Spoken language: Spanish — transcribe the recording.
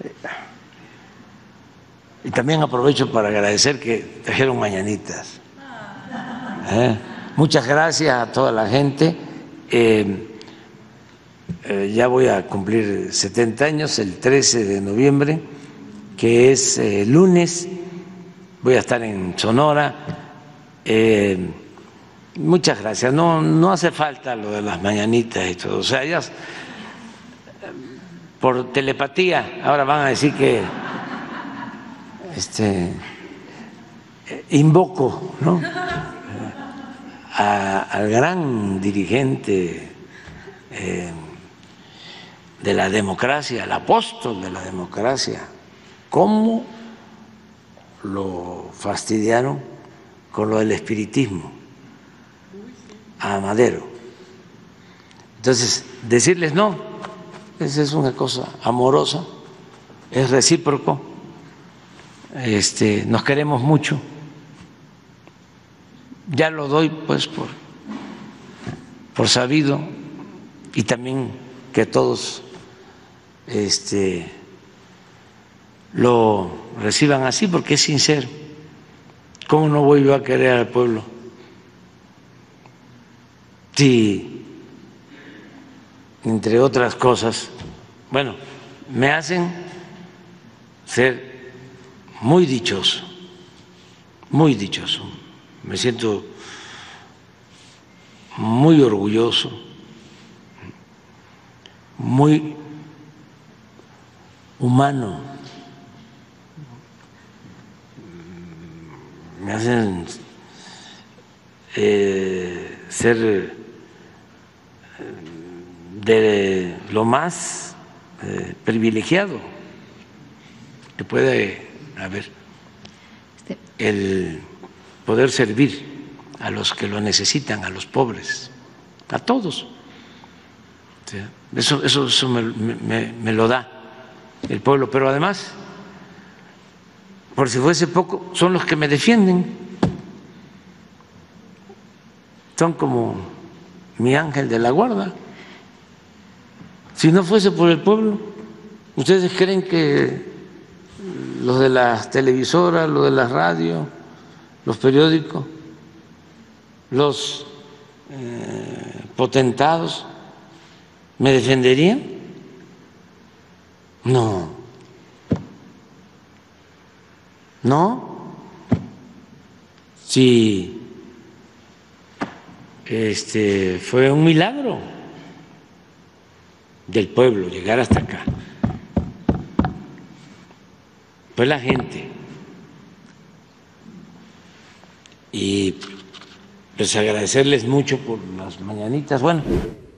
Y también aprovecho para agradecer que trajeron mañanitas. Muchas gracias a toda la gente. Ya voy a cumplir 70 años el 13 de noviembre, que es lunes. Voy a estar en Sonora. Muchas gracias. No hace falta lo de las mañanitas y todo. O sea, ya por telepatía ahora van a decir que invoco, ¿no?, al gran dirigente de la democracia, el apóstol de la democracia. ¿Cómo lo fastidiaron con lo del espiritismo a Madero? Entonces, decirles no, esa es una cosa amorosa, es recíproco, nos queremos mucho. Ya lo doy pues por sabido, y también que todos lo reciban así, porque es sincero. ¿Cómo no voy yo a querer al pueblo si, entre otras cosas, bueno, me hacen ser muy dichoso, muy dichoso? Me siento muy orgulloso, muy humano. Me hacen ser de lo más privilegiado que puede haber, el poder servir a los que lo necesitan, a los pobres, a todos. Eso me lo da el pueblo, pero además, por si fuese poco, son los que me defienden, son como mi ángel de la guarda. Si no fuese por el pueblo, ¿ustedes creen que los de las televisoras, los de las radios, los periódicos, los potentados me defenderían? No, si fue un milagro del pueblo llegar hasta acá, fue la gente. Y pues agradecerles mucho por las mañanitas. Bueno,